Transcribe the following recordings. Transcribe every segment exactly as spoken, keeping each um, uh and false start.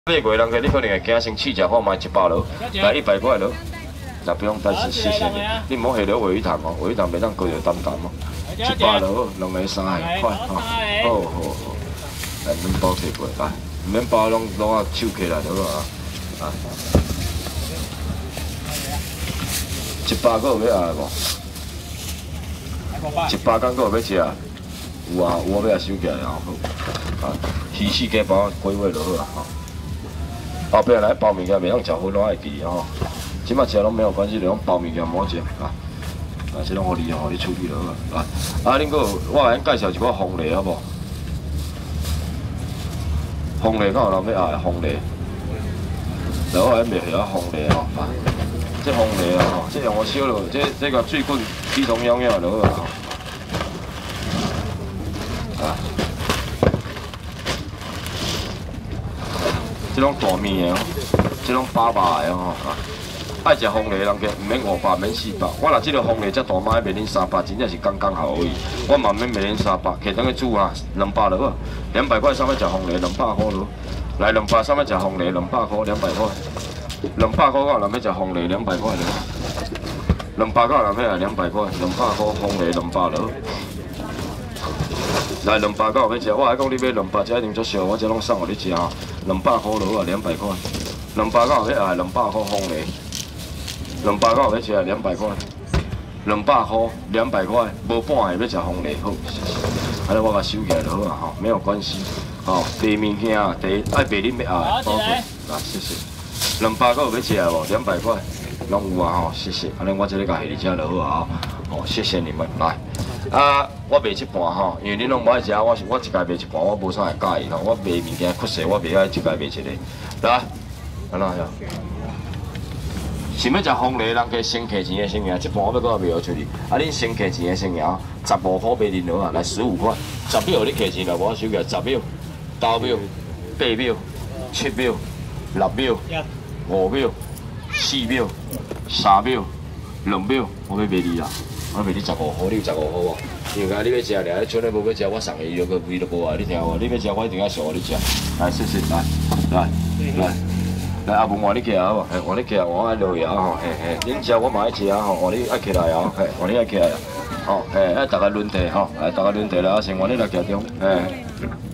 八月人个你可能会惊先试食看卖一百落，来一百块落，那不用担心，谢谢你。你唔好下了鲔鱼汤哦，鲔鱼汤袂当高着淡淡哦。一百落，两个三个块哦，好好好，来面包摕过来，面包拢拢啊手起来就好啊。啊，一百个有要爱无？一百敢个有要食啊？有啊，有我要收起来啊好。啊，鱼翅鸡包几位就好啊吼。 后壁来包物件，袂用食薰拢爱记吼。即摆食拢没有关系，就用包物件莫食啊。啊，即拢互你，互你处理落啊。啊，恁个我甲恁介绍一款凤梨好无？凤梨敢有人要爱凤梨？来，我来卖遐凤梨吼。啊，这凤梨啊吼，这用我烧落，这这个水滚气中央央落啊。啊。 这种大面的哦，这种八百的吼，啊，爱食凤梨人家唔免五百，免四百。我若这个凤梨遮大卖卖恁三百，真正是刚刚好而已。我嘛免卖恁三百，客等去煮啊，两百就好。两百块上面食凤梨，两百块咯。来两百上面食凤梨，两百块，两百块。两百块我人要食凤梨，两百块咯。两百块人要啊，两百块，两百块凤梨两百咯。 来两百个要食，我还讲你买两百，这一定足俗，我这拢送互你食吼。两百块落啊，两百块。两百个要爱，两百块凤梨。两百个要食啊，两百块。两百块，两百块，无半个要食凤梨，好。安尼我甲收起来就好啊，吼，没有关系。吼，第物件啊，第爱卖恁要爱，包括啊，谢谢。两百个要食无？两百块，拢有啊，吼，谢谢。安尼我这里甲下你遮就好啊，吼，谢谢你们，来。 啊，我卖一半吼，因为恁拢无爱食，我是我一家卖一半，我无啥会介意吼。我卖物件确实我袂爱一家卖一个，来，安怎样？想要食凤梨，人家先客钱的先赢，一半我要搁卖出去。啊，恁先客钱的先赢，十五块卖恁落啊，来十五块，十秒你客钱来，我收起来十秒、九秒、八秒、七秒、六秒、五秒、四秒、三秒、两秒，我要卖你啦。 我卖你十五块，你有十五块无？因为你要食，俩像你无要食，我送伊就个味都无啊！你听无？你要食，我一定要送互你食。来，谢谢，来，来，来，来，阿文换你起来好无？嘿，换你起来，我爱落去啊吼，嘿嘿，恁食我嘛爱食啊吼，换你爱起来啊，嘿，换你爱起来啊，吼，嘿，爱大家轮替吼，来，大家轮替来，啊，先换你来徛中，嘿。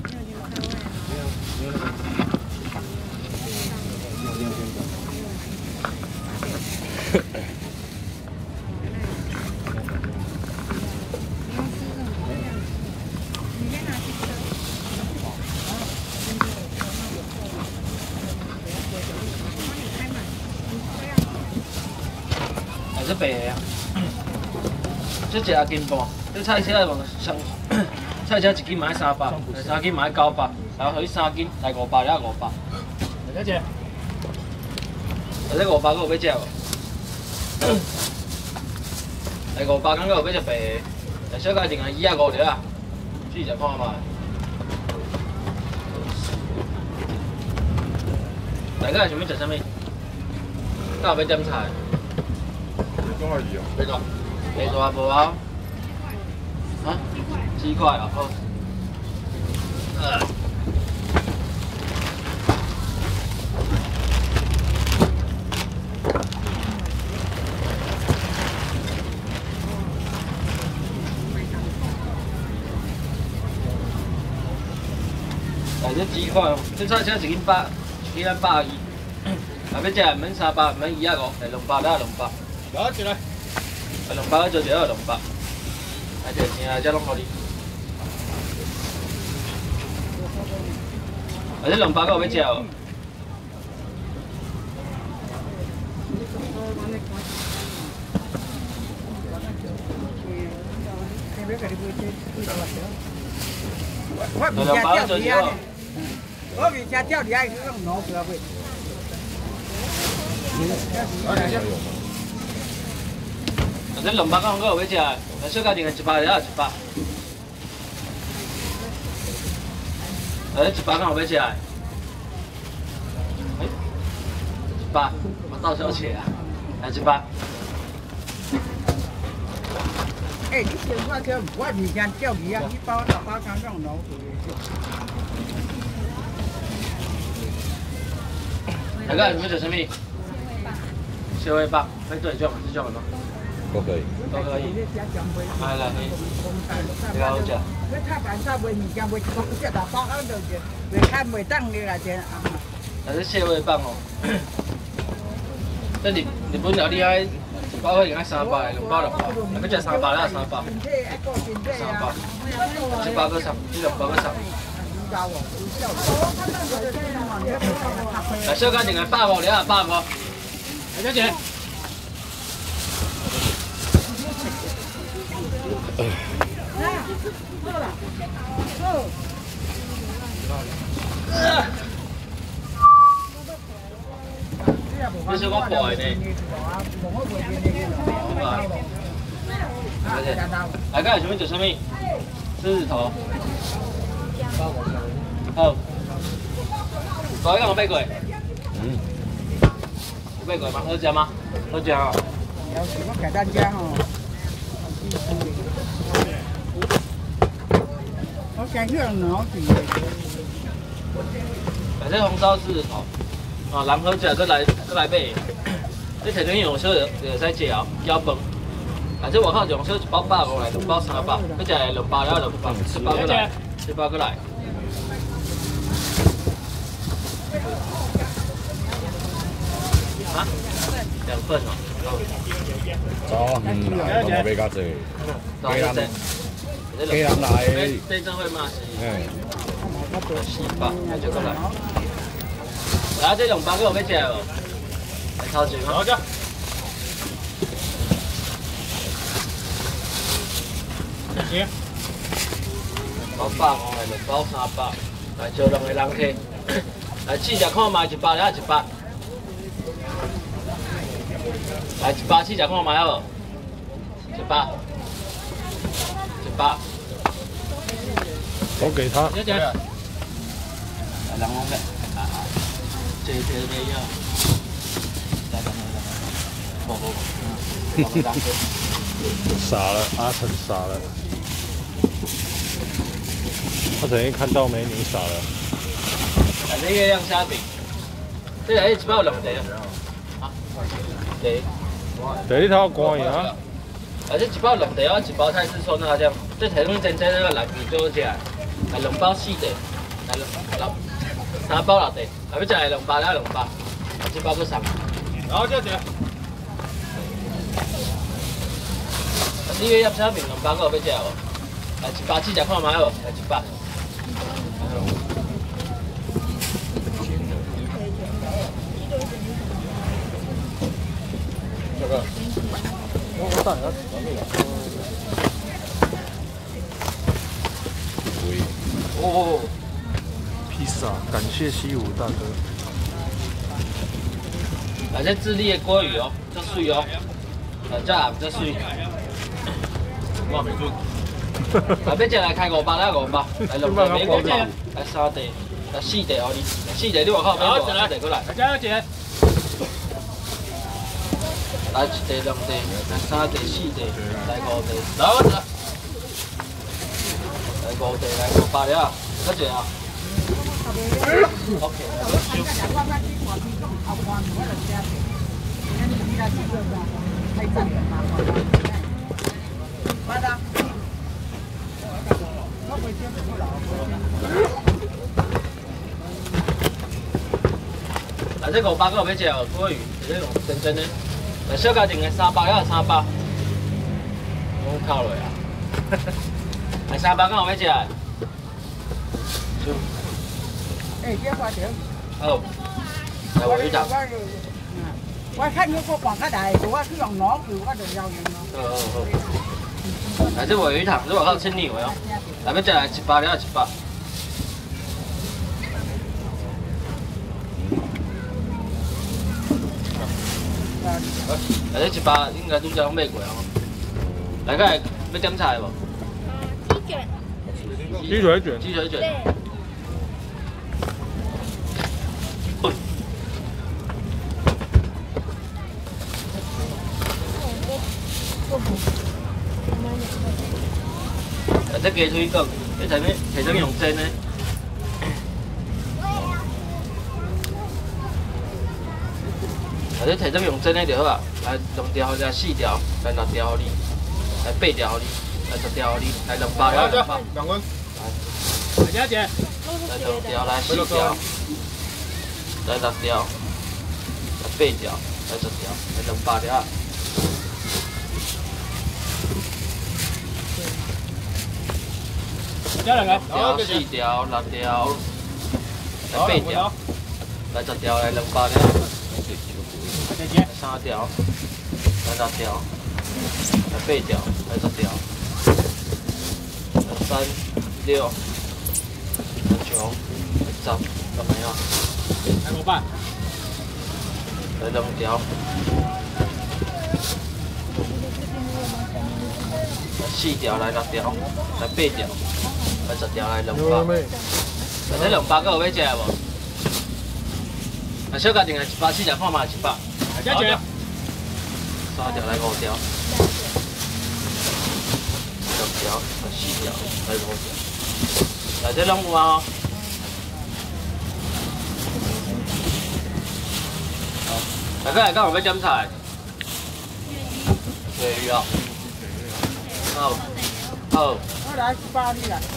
这白的啊，这一阿斤半，这菜车往上，菜车一斤买三百，三斤买九百，然后迄三斤来五百，了五百。来这，来这五百个有要食无？来五百，敢个有要食白的？来小介定个二啊五条啊，试食看卖。大家想要食啥物？敢有要点菜？ 中二鱼啊，这个，没多无啊？啊，鸡块啊，好。呃。来这鸡块哦，这菜车一斤百，一斤咱百二。啊，要食免三百，免二啊五，来两百了两百。 攞住嚟，啊兩百做一個兩百，啊這錢啊，只攏互你。啊這兩百個有要食無？我未食釣魚啊！我未食釣魚啊，佢咁攞佢啊喂。 这两百刚好有要食，来小家定个一百了，一百。哎，一百刚好要食，哎，一百，我倒小切啊，来一百。哎，你先我叫我未先钓鱼啊，你包十包刚刚攞。 大家你们做什么？蟹味棒，哎对，这样是这样的吗？ 都可以。 都可以。来来，这个好食。 你太板沙卖物件卖讲这大包啊，就是卖看卖当你来钱啊。 但是蟹味棒哦，这日日本料理爱一包可以爱三百，两包两包，要食三百了三百。三百，一包个三，一两包个三。来，小姐定係百五，你啊百五。嚟，小姐。你想講貴呢？大家有想要做什麼？獅子頭。好。大家有冇買過？ 嗯。 有買過嗎？好食嗎？好食啊！ 有時我給大家哦。我感覺很好吃。 反正紅燒獅子頭，哦，人好食，再來再來買。你摕點用小就就會使食哦，攪飯。但係外口用小一包百五來，兩包三百，你食兩包了兩包，一包過來，一包過來。啊？兩份哦。 走，嗯，來，都冇俾家姐。幾人？幾人嚟？ 這陣會嘛是？ 誒。 四百，那就過來。來，這兩包給我要食哦。來超市嗎？好嘅。行。包百五的，兩包三百，來就兩個人客。來試食看賣一百了一百。來一百試食看賣好無？一百。一百。 我給他。 謝謝。來兩碗嘅，啊啊，這這這樣。來來來來，冇冇冇，兩個人客。 傻了，阿成傻了。阿成一看到美女傻了。 啊，這個樣蝦餅，這個一包兩地啊，地。 地你睇我乾嘢啊！ 啊，這一包兩地啊，一包泰式酸辣醬，這提供真正那個內皮最好食，係兩包四地，係兩兩三包六地，係要食係兩包了兩包，一包個三。好，謝謝。你個入蝦餅兩包個要食無？來一包試食看賣好，來一包。這個。我我等下準備啦。哦。 披薩，感謝西湖大哥。 啊，這智利的鮭魚哦，這水哦，啊，這紅這水。我未準。啊，要食來開五百啦，五百，來兩地免五百，來三地，來四地哦你，四地你外口免五百，四地過來。加一。來一地、兩地、來三地、四地、來五地，來我食。來五地，來五百了，多少啊 ？OK。啊，這五百個要食哦，鮭魚，這種真真的。來小家庭的三百了三百，我靠落啊！來三百個要食。 哎，這花條。 好。來我魚頭。 我看你個廣較大，我去用攞佢，我就有用咯。 好好好。來這我魚頭，這我靠清理我喲。來要食來一百了一百。來這一百應該都只攏買過哦。來個要點菜無？ 雞腿卷。 雞腿卷。啊，這雞腿羹，你睇咩？其實用蒸呢？ 你摕这个用针的就好啊，来两条，来四条，来六条互你，来八条互你，来十条互你，来两百条两百。 两分。 来姐姐。来两条，来四条，来六条，来八条，来十条，来两百条。 加两个。 条、四条、六条，来八条，来十条，来两百条。三条，来六条，来八条，来十条，来三六，来九，来十，咁咪啊？ 来五百。 来两条，来四条，来六条，来八条，来十條，來兩百。或者兩百個有要食無？啊，小家庭係一百，四條看嘛係一百。 加一條。 三條來五條，六條，來四條，來五條。來這兩有啊。大家嚟講有要點菜？鱈魚啊。好。好。 我來一百你啦。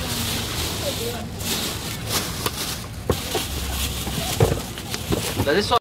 来，你说。